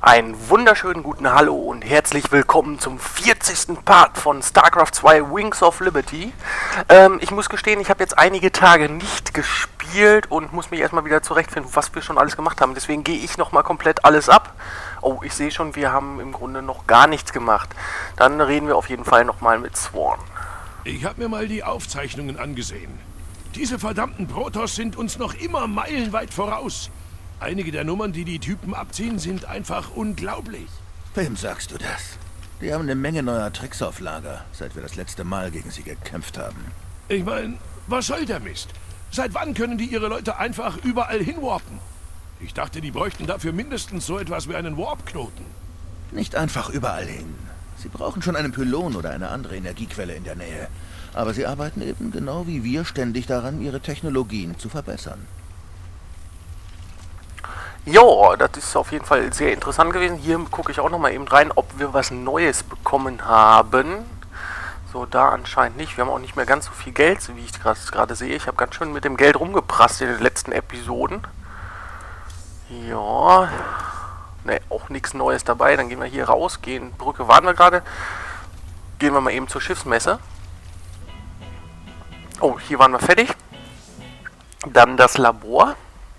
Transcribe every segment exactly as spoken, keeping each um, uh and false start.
Einen wunderschönen guten Hallo und herzlich willkommen zum vierzigsten Part von StarCraft zwei Wings of Liberty. Ähm, ich muss gestehen, ich habe jetzt einige Tage nicht gespielt und muss mich erstmal wieder zurechtfinden, was wir schon alles gemacht haben. Deswegen gehe ich nochmal komplett alles ab. Oh, ich sehe schon, wir haben im Grunde noch gar nichts gemacht. Dann reden wir auf jeden Fall nochmal mit Sworn. Ich habe mir mal die Aufzeichnungen angesehen. Diese verdammten Protoss sind uns noch immer meilenweit voraus. Einige der Nummern, die die Typen abziehen, sind einfach unglaublich. Wem sagst du das? Die haben eine Menge neuer Tricks auf Lager, seit wir das letzte Mal gegen sie gekämpft haben. Ich meine, was soll der Mist? Seit wann können die ihre Leute einfach überall hinwarpen? Ich dachte, die bräuchten dafür mindestens so etwas wie einen Warp-Knoten. Nicht einfach überall hin. Sie brauchen schon einen Pylon oder eine andere Energiequelle in der Nähe. Aber sie arbeiten eben genau wie wir ständig daran, ihre Technologien zu verbessern. Jo, das ist auf jeden Fall sehr interessant gewesen. Hier gucke ich auch noch mal eben rein, ob wir was Neues bekommen haben. So, da anscheinend nicht. Wir haben auch nicht mehr ganz so viel Geld, wie ich gerade sehe. Ich habe ganz schön mit dem Geld rumgeprasst in den letzten Episoden. Ja, ne, auch nichts Neues dabei. Dann gehen wir hier raus, gehen, Brücke waren wir gerade. Gehen wir mal eben zur Schiffsmesse. Oh, hier waren wir fertig. Dann das Labor.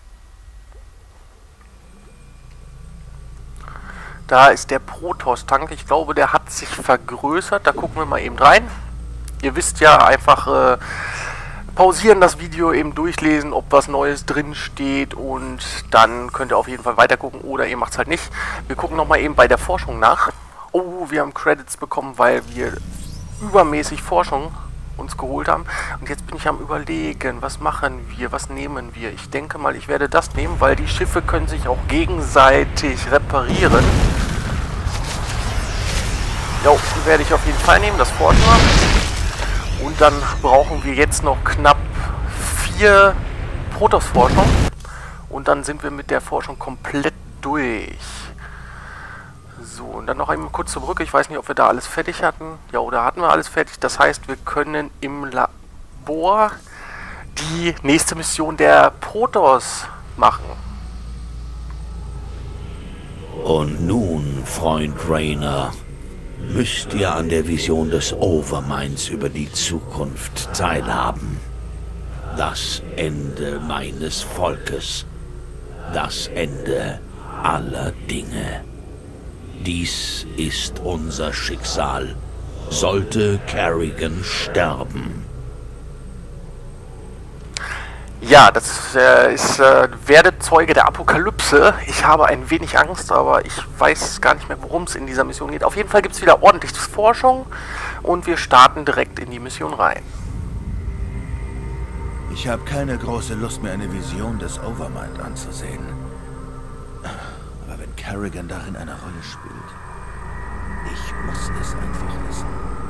Da ist der Protoss-Tank. Ich glaube, der hat sich vergrößert. Da gucken wir mal eben rein. Ihr wisst ja, einfach äh, pausieren das Video, eben durchlesen, ob was Neues drin steht. Und dann könnt ihr auf jeden Fall weiter gucken. Oder ihr macht es halt nicht. Wir gucken nochmal eben bei der Forschung nach. Oh, wir haben Credits bekommen, weil wir übermäßig Forschung uns geholt haben. Und jetzt bin ich am Überlegen, was machen wir, was nehmen wir. Ich denke mal, ich werde das nehmen, weil die Schiffe können sich auch gegenseitig reparieren. Jo, die werde ich auf jeden Fall nehmen, das Forschung. Und dann brauchen wir jetzt noch knapp vier Protoss-Forschung. Und dann sind wir mit der Forschung komplett durch. So, und dann noch einmal kurz zur Brücke. Ich weiß nicht, ob wir da alles fertig hatten. Ja, oder hatten wir alles fertig. Das heißt, wir können im Labor die nächste Mission der Protoss machen. Und nun, Freund Raynor, müsst ihr an der Vision des Overminds über die Zukunft teilhaben. Das Ende meines Volkes. Das Ende aller Dinge. Dies ist unser Schicksal. Sollte Kerrigan sterben. Ja, das äh, ist äh, werde Zeuge der Apokalypse. Ich habe ein wenig Angst, aber ich weiß gar nicht mehr, worum es in dieser Mission geht. Auf jeden Fall gibt es wieder ordentlich Forschung und wir starten direkt in die Mission rein. Ich habe keine große Lust mehr, eine Vision des Overmind anzusehen. Aber wenn Kerrigan darin eine Rolle spielt, ich muss es einfach wissen.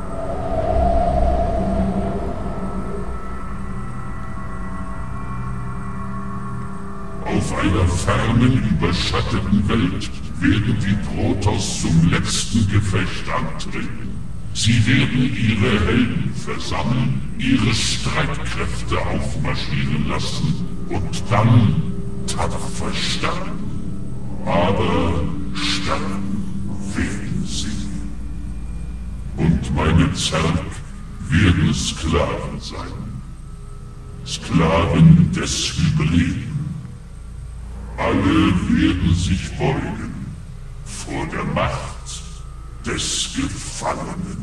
Auf einer fernen, überschatteten Welt werden die Protoss zum letzten Gefecht antreten. Sie werden ihre Helden versammeln, ihre Streitkräfte aufmarschieren lassen und dann tapfer sterben. Aber sterben werden sie. Und meine Zerg werden Sklaven sein. Sklaven des Hybriden. Alle werden sich beugen vor der Macht des Gefallenen.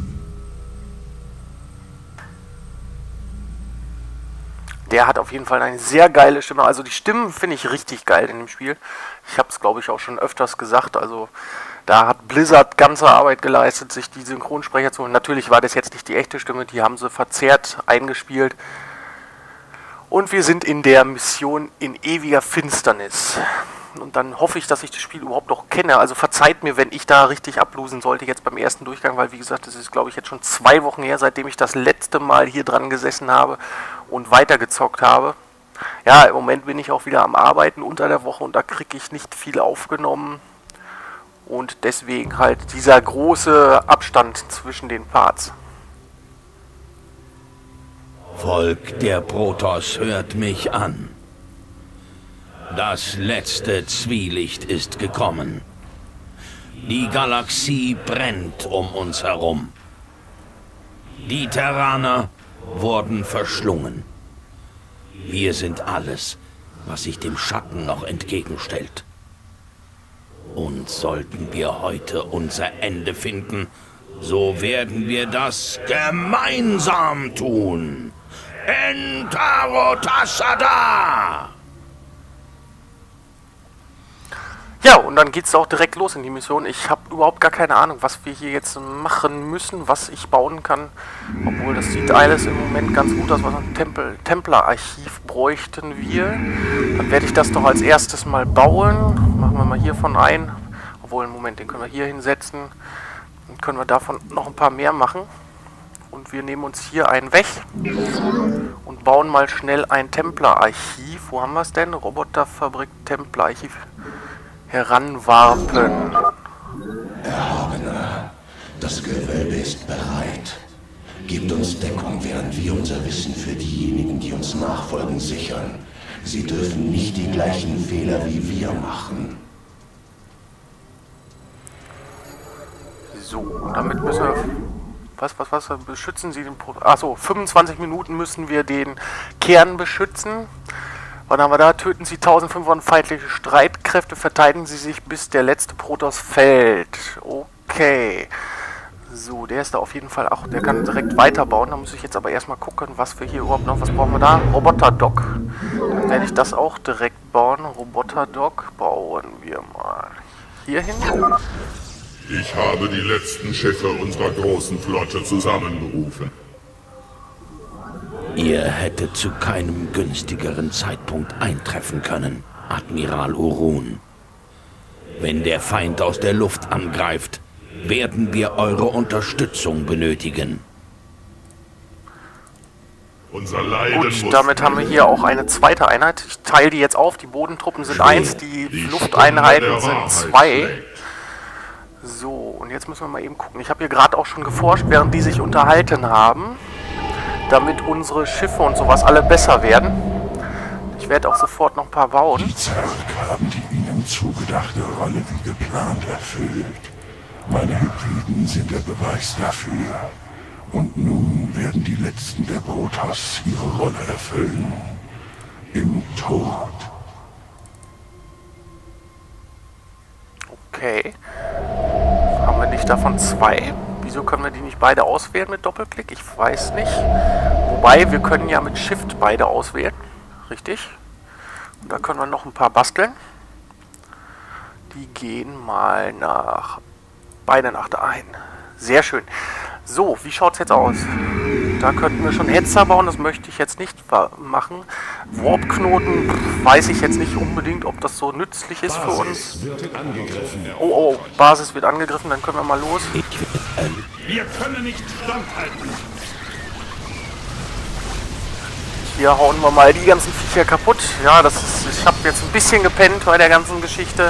Der hat auf jeden Fall eine sehr geile Stimme. Also die Stimmen finde ich richtig geil in dem Spiel. Ich habe es, glaube ich, auch schon öfters gesagt. Also da hat Blizzard ganze Arbeit geleistet, sich die Synchronsprecher zu holen. Natürlich war das jetzt nicht die echte Stimme, die haben sie verzerrt eingespielt. Und wir sind in der Mission in ewiger Finsternis. Und dann hoffe ich, dass ich das Spiel überhaupt noch kenne. Also verzeiht mir, wenn ich da richtig ablosen sollte jetzt beim ersten Durchgang, weil wie gesagt, das ist, glaube ich, jetzt schon zwei Wochen her, seitdem ich das letzte Mal hier dran gesessen habe und weitergezockt habe. Ja, im Moment bin ich auch wieder am Arbeiten unter der Woche und da kriege ich nicht viel aufgenommen. Und deswegen halt dieser große Abstand zwischen den Parts. Volk der Protoss, hört mich an. Das letzte Zwielicht ist gekommen. Die Galaxie brennt um uns herum. Die Terraner wurden verschlungen. Wir sind alles, was sich dem Schatten noch entgegenstellt. Und sollten wir heute unser Ende finden, so werden wir das gemeinsam tun. Entaro Tassada! Ja, und dann geht's auch direkt los in die Mission. Ich habe überhaupt gar keine Ahnung, was wir hier jetzt machen müssen, was ich bauen kann. Obwohl, das sieht alles im Moment ganz gut aus. Was ein Tempel, Templerarchiv bräuchten wir. Dann werde ich das doch als erstes mal bauen. Machen wir mal hiervon ein. Obwohl, im Moment, den können wir hier hinsetzen. Dann können wir davon noch ein paar mehr machen. Und wir nehmen uns hier einen weg und bauen mal schnell ein Templerarchiv. Wo haben wir es denn? Roboterfabrik, Templerarchiv. Heranwarpen. Erhabener, das Gewölbe ist bereit. Gebt uns Deckung, während wir unser Wissen für diejenigen, die uns nachfolgen, sichern. Sie dürfen nicht die gleichen Fehler wie wir machen. So, damit müssen wir... Was, was, was? Beschützen Sie den... Achso, fünfundzwanzig Minuten müssen wir den Kern beschützen. Was haben wir da? Töten Sie eintausendfünfhundert feindliche Streitkräfte, verteidigen Sie sich, bis der letzte Protoss fällt. Okay. So, der ist da auf jeden Fall auch, der kann direkt weiterbauen. Da muss ich jetzt aber erstmal gucken, was wir hier überhaupt noch, was brauchen wir da? Roboter-Dock. Dann werde ich das auch direkt bauen. Roboter-Dock bauen wir mal hier hin. Ich habe die letzten Schiffe unserer großen Flotte zusammenberufen. Ihr hättet zu keinem günstigeren Zeitpunkt eintreffen können, Admiral Urun. Wenn der Feind aus der Luft angreift, werden wir eure Unterstützung benötigen. Unser Leiden Gut, damit haben wir hier auch eine zweite Einheit. Ich teile die jetzt auf. Die Bodentruppen sind eins, die, die Lufteinheiten sind zwei. So, und jetzt müssen wir mal eben gucken. Ich habe hier gerade auch schon geforscht, während die sich unterhalten haben, damit unsere Schiffe und sowas alle besser werden. Ich werde auch sofort noch ein paar bauen. Die Zerg haben die ihnen zugedachte Rolle wie geplant erfüllt. Meine Hybriden sind der Beweis dafür. Und nun werden die Letzten der Protoss ihre Rolle erfüllen. Im Tod. Okay. Haben wir nicht davon zwei? Wieso können wir die nicht beide auswählen mit Doppelklick? Ich weiß nicht. Wobei, wir können ja mit Shift beide auswählen. Richtig. Und da können wir noch ein paar basteln. Die gehen mal nach... Beide nach da ein. Sehr schön. So, wie schaut es jetzt aus? Da könnten wir schon Hetzer bauen, das möchte ich jetzt nicht machen. Warpknoten, pff, weiß ich jetzt nicht unbedingt, ob das so nützlich ist für uns. Oh, oh, Basis wird angegriffen, dann können wir mal los. Wir können nicht standhalten. Hier hauen wir mal die ganzen Viecher kaputt. Ja, das ist, ich habe jetzt ein bisschen gepennt bei der ganzen Geschichte.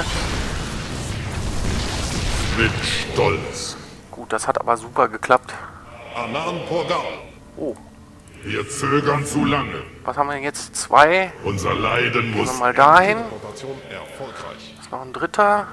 Mit Stolz. Gut, das hat aber super geklappt. Anan Porgal. Oh. Wir zögern zu lange. Was haben wir jetzt? Zwei. Unser Leiden Gehen muss... wir mal dahin. Ist noch ein dritter.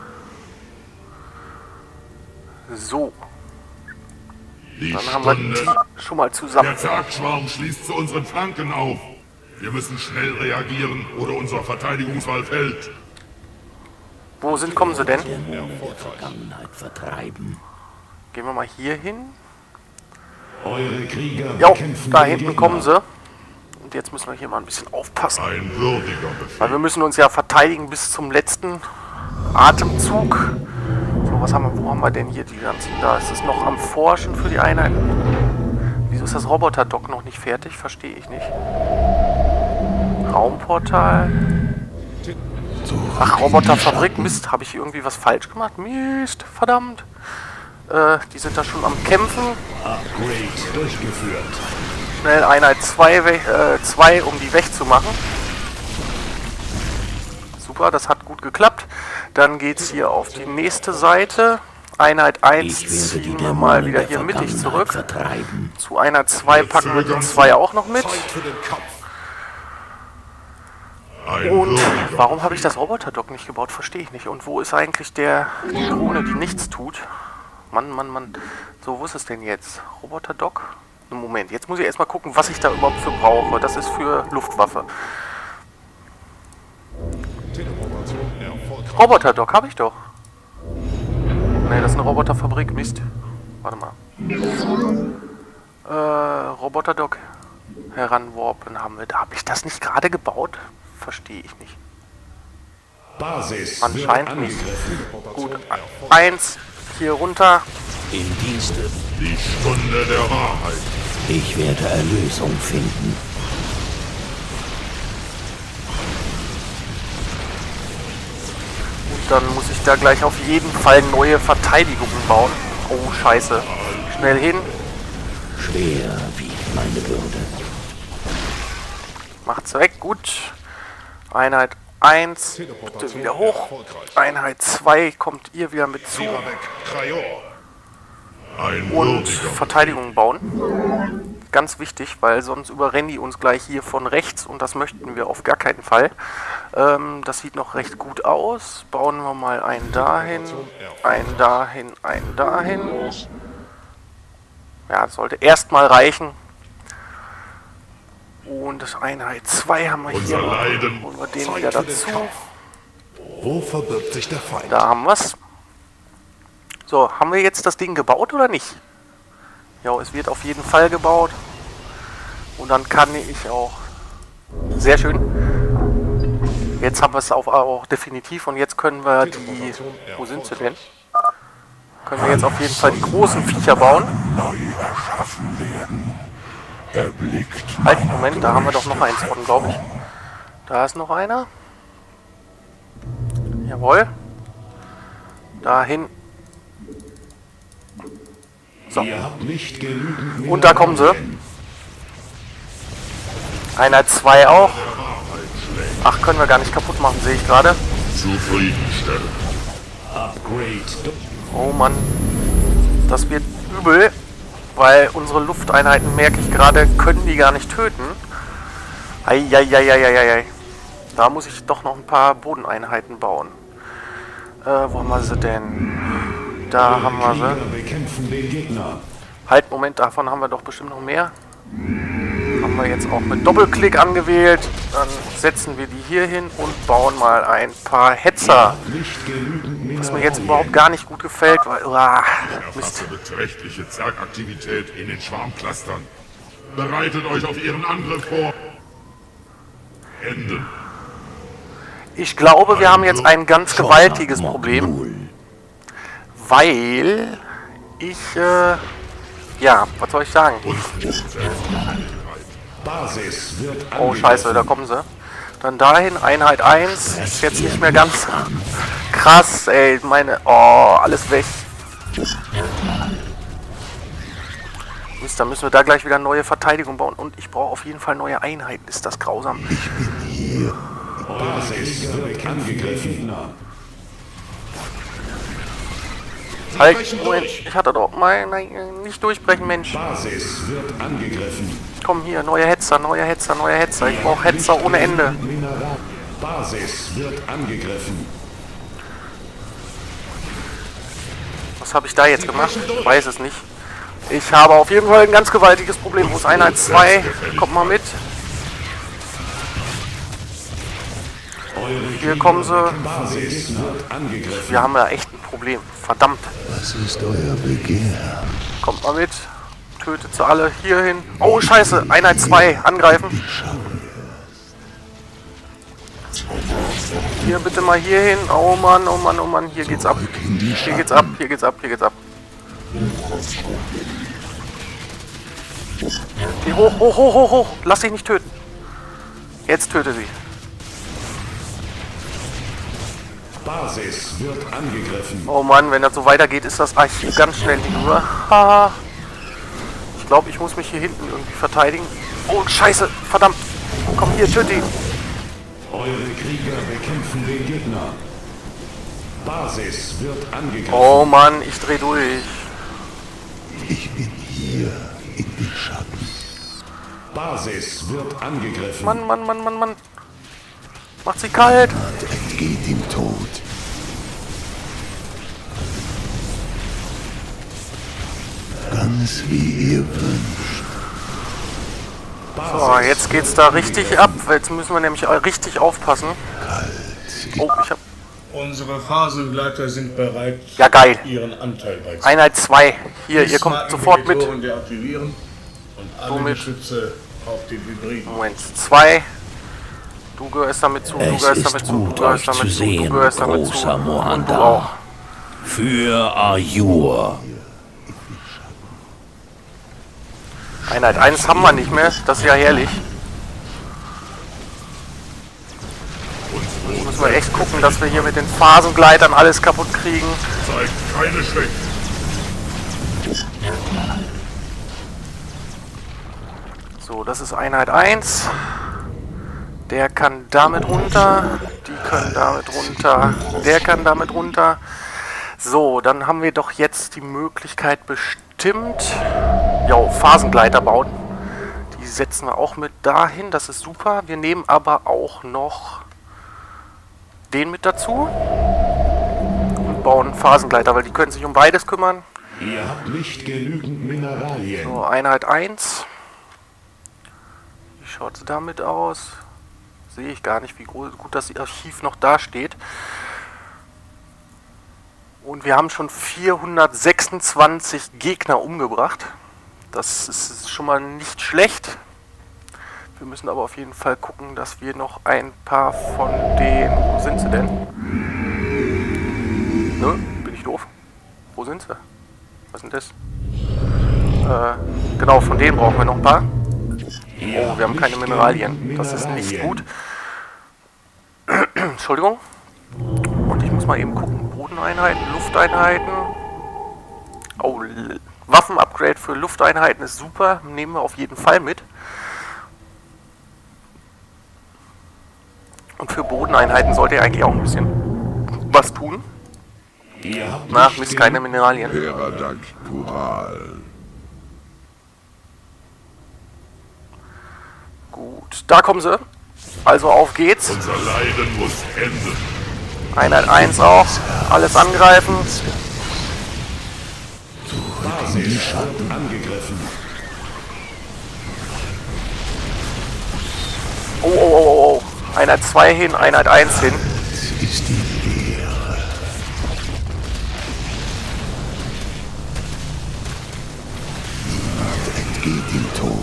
So. Die Dann haben wir Stunde. die schon mal zusammen. Der Zergschwarm schließt zu unseren Flanken auf. Wir müssen schnell reagieren, oder unser Verteidigungswall fällt. Wo sind, kommen sie denn? Der Vergangenheit vertreiben. Gehen wir mal hier hin. Eure Krieger Jo, da hinten kommen sie. Und jetzt müssen wir hier mal ein bisschen aufpassen. Ein würdiger Befehl. Weil wir müssen uns ja verteidigen bis zum letzten Atemzug. So, was haben wir, wo haben wir denn hier die ganzen? Da ist es noch am Forschen für die Einheiten. Wieso ist das Roboter-Dock noch nicht fertig? Verstehe ich nicht. Raumportal. Ach, Roboterfabrik. Mist, habe ich irgendwie was falsch gemacht? Mist, verdammt. Äh, die sind da schon am Kämpfen. Upgrade durchgeführt. Schnell Einheit zwei, äh, zwei, um die wegzumachen. Super, das hat gut geklappt. Dann geht es hier auf die nächste Seite. Einheit eins ziehen wir mal wieder hier mittig zurück. Vertreiben. Zu Einheit zwei packen wir die zwei auch noch mit. Zeit für den Kampf. Und warum habe ich das Roboter-Dock nicht gebaut? Verstehe ich nicht. Und wo ist eigentlich der die Drohne, die nichts tut? Mann, Mann, Mann. So, wo ist es denn jetzt? Roboter-Dock? Moment, jetzt muss ich erstmal gucken, was ich da überhaupt für brauche. Das ist für Luftwaffe. Roboter-Dock habe ich doch. Ne, das ist eine Roboterfabrik. Mist. Warte mal. Äh, Roboter-Dock heranwarpen haben wir. Da habe ich das nicht gerade gebaut? Verstehe ich nicht. Basis Anscheinend nicht. Gut, eins hier runter. Im Dienste. Die Stunde der Wahrheit. Ich werde Erlösung finden. Und dann muss ich da gleich auf jeden Fall neue Verteidigungen bauen. Oh, scheiße. Schnell hin. Schwer wiegt meine Bürde. Macht's weg. Gut. Einheit eins. Bitte wieder hoch. Einheit zwei. Kommt ihr wieder mit zu. Und Verteidigung bauen. Ganz wichtig, weil sonst überrennen die uns gleich hier von rechts und das möchten wir auf gar keinen Fall. Ähm, das sieht noch recht gut aus. Bauen wir mal einen dahin, einen dahin, einen dahin. Ja, das sollte erstmal reichen. Und das Einheit zwei haben wir hier. Holen wir den wieder dazu. Wo verbirgt sich der Feind? Da haben wir es. So, haben wir jetzt das Ding gebaut oder nicht? Ja, es wird auf jeden Fall gebaut. Und dann kann ich auch... Sehr schön. Jetzt haben wir es auch, auch definitiv. Und jetzt können wir die... Wo sind sie denn? Können wir jetzt auf jeden Fall die großen Viecher bauen. Halt, Moment, da haben wir doch noch eins von, glaube ich. Da ist noch einer. Jawohl. Dahin. So. Und da kommen sie. Einheit zwei auch. Ach, können wir gar nicht kaputt machen, sehe ich gerade. Zufriedenstellen. Oh Mann. Das wird übel. Weil unsere Lufteinheiten, merke ich gerade, können die gar nicht töten. Eieieiei. Da muss ich doch noch ein paar Bodeneinheiten bauen. Äh, wo haben wir sie denn? Da haben wir sie. Halt, Moment, davon haben wir doch bestimmt noch mehr. Haben wir jetzt auch mit Doppelklick angewählt. Dann setzen wir die hier hin und bauen mal ein paar Hetzer. Was mir jetzt überhaupt gar nicht gut gefällt, weil... Uah, Mist. Beträchtliche Zergaktivität in den Schwarmclustern. Bereitet euch auf ihren Angriff vor. Enden. Ich glaube, wir haben jetzt ein ganz gewaltiges Problem. Weil ich, äh, ja, was soll ich sagen? Oh, scheiße, da kommen sie. Dann dahin, Einheit eins. Ist jetzt nicht mehr ganz krass, ey. Meine, oh, alles weg. Mist, dann müssen wir da gleich wieder neue Verteidigung bauen. Und ich brauche auf jeden Fall neue Einheiten. Ist das grausam? Ich bin hier. Basis wird angegriffen. Halt, Moment, ich hatte doch mal, nein, nicht durchbrechen, Mensch. Basis wird angegriffen. Komm hier, neue Hetzer, neue Hetzer, neue Hetzer. Ich brauche Hetzer ohne Ende. Basis wird angegriffen. Was habe ich da jetzt gemacht? Ich weiß es nicht. Ich habe auf jeden Fall ein ganz gewaltiges Problem. Wo ist Einheit zwei? Kommt mal mit. Hier kommen sie. Wir haben ja echt ein Problem. Verdammt. Was ist euer Begehr? Kommt mal mit. Tötet sie alle hier hin. Oh, scheiße. Einheit zwei. Angreifen. Hier bitte mal hier hin. Oh Mann, oh Mann, oh Mann. Hier geht's ab. Hier geht's ab, hier geht's ab, hier geht's ab. Geh hoch, hoch, hoch, hoch, hoch. Lass dich nicht töten. Jetzt töte sie. Basis wird angegriffen. Oh Mann, wenn das so weitergeht, ist das Archiv ganz schnell hinüber. Haha. Ich glaube, ich muss mich hier hinten irgendwie verteidigen. Oh, scheiße. Verdammt. Komm hier, töte ihn. Eure Krieger bekämpfen den Gegner. Basis wird angegriffen. Oh Mann, ich dreh durch. Ich bin hier in den Schatten. Basis wird angegriffen. Mann, Mann, Mann, Mann, Mann. Macht sie kalt. Entgeht dem Tod. Ganz wie ihr wünscht. So, jetzt geht's da richtig ab. Jetzt müssen wir nämlich richtig aufpassen. Oh, ich hab... Unsere Phasengleiter sind bereit, Ja, geil. ihren Anteil beizutragen. Einheit zwei. Hier, ihr kommt sofort mit. Deaktivieren und alle Somit. Geschütze auf den Hybriden. Moment, zwei. Du gehörst damit zu, du Es gehörst ist damit zu, du gut, gehörst euch damit zu zu, du sehen, gehörst damit zu. großer Und du Mohandar. auch. Für Ajur. Einheit eins haben wir nicht mehr, das ist ja herrlich. Jetzt müssen wir echt gucken, dass wir hier mit den Phasengleitern alles kaputt kriegen. Zeigt keine Schwäche. So, das ist Einheit eins. Der kann damit runter. Die können damit runter. Der kann damit runter. So, dann haben wir doch jetzt die Möglichkeit bestimmt. Ja, Phasengleiter bauen. Die setzen wir auch mit dahin. Das ist super. Wir nehmen aber auch noch den mit dazu. Und bauen Phasengleiter, weil die können sich um beides kümmern. Ihr habt nicht genügend Mineralien. So, Einheit eins. Wie schaut es damit aus? Sehe ich gar nicht, wie gut das Archiv noch da steht. Und wir haben schon vierhundertsechsundzwanzig Gegner umgebracht. Das ist schon mal nicht schlecht. Wir müssen aber auf jeden Fall gucken, dass wir noch ein paar von den... Wo sind sie denn? Nö, bin ich doof? Wo sind sie? Was ist denn das? Äh, genau, von denen brauchen wir noch ein paar. Oh, wir haben keine Mineralien. Das ist nicht gut. Entschuldigung. Und ich muss mal eben gucken. Bodeneinheiten, Lufteinheiten. Oh, Waffen-Upgrade für Lufteinheiten ist super. Nehmen wir auf jeden Fall mit. Und für Bodeneinheiten sollte ihr eigentlich auch ein bisschen was tun. Na, Mist, keine Mineralien. Peradak Pural. Gut, da kommen sie. Also auf geht's. Unser Leiden muss enden. Einheit eins auch. Alles angreifen. Die Schatten angegriffen. Oh, oh, oh, oh, oh. Einheit zwei hin, Einheit eins hin. Ist die Leere. Niemand entgeht dem Tod.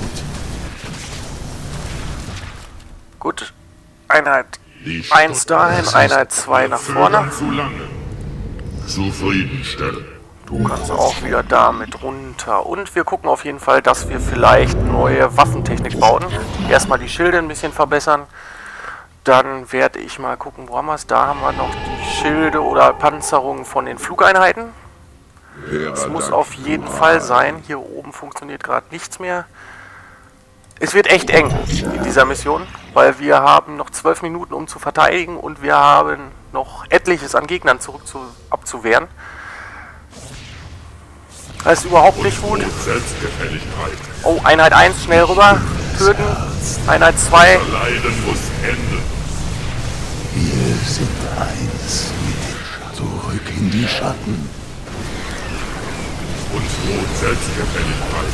Gut. Einheit Die eins dahin, Einheit zwei nach vorne. Zu lange. Zufriedenstellen. Du kannst auch wieder damit runter. Und wir gucken auf jeden Fall, dass wir vielleicht neue Waffentechnik bauen. Erstmal die Schilde ein bisschen verbessern. Dann werde ich mal gucken, wo haben wir es? Da haben wir noch die Schilde oder Panzerungen von den Flugeinheiten. Das muss auf jeden Fall sein. Hier oben funktioniert gerade nichts mehr. Es wird echt eng in dieser Mission, weil wir haben noch zwölf Minuten, um zu verteidigen, und wir haben noch etliches an Gegnern zurück zu, abzuwehren. Das ist überhaupt nicht gut. Selbstgefälligkeit. Oh, Einheit eins, schnell rüber. Töten. Einheit zwei. Leiden muss enden. Wir sind eins mit den Schatten. Zurück in die Schatten. Uns droht Selbstgefälligkeit.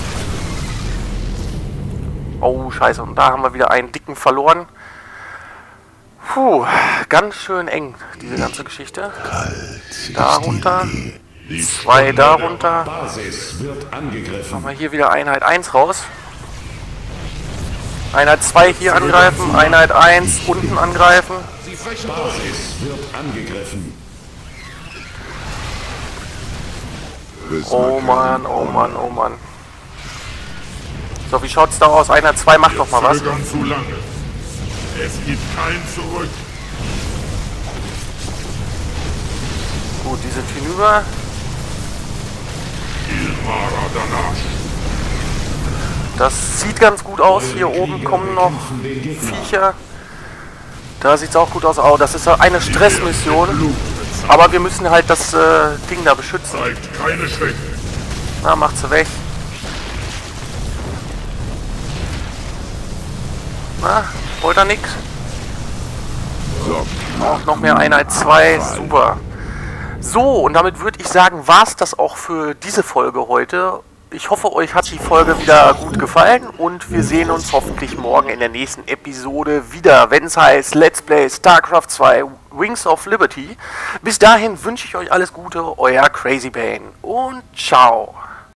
Oh, scheiße. Und da haben wir wieder einen dicken verloren. Puh, ganz schön eng, diese ganze Geschichte. Kalt Da ist die runter. Leere. Zwei darunter. Basis wird angegriffen. Machen wir hier wieder Einheit eins raus. Einheit zwei hier angreifen. Einheit eins unten angreifen. Basis wird angegriffen. Oh Mann, oh Mann, oh Mann. So, wie schaut's da aus? Einheit zwei macht doch mal was. Zögern zu lange. Es gibt kein Zurück. Gut, die sind hinüber. Ilmara danach. Das sieht ganz gut aus. Hier oben kommen noch Viecher. Da sieht's auch gut aus. Oh, das ist eine Stressmission. Aber wir müssen halt das äh, Ding da beschützen. Zeigt keine Schwäche. Na, macht sie weg. Na, wollt ihr nix? Auch noch mehr Einheit zwei, super. So, und damit würde ich sagen, war es das auch für diese Folge heute. Ich hoffe, euch hat die Folge wieder gut gefallen und wir sehen uns hoffentlich morgen in der nächsten Episode wieder, wenn es heißt Let's Play StarCraft zwei Wings of Liberty. Bis dahin wünsche ich euch alles Gute, euer Crazy Bane und ciao.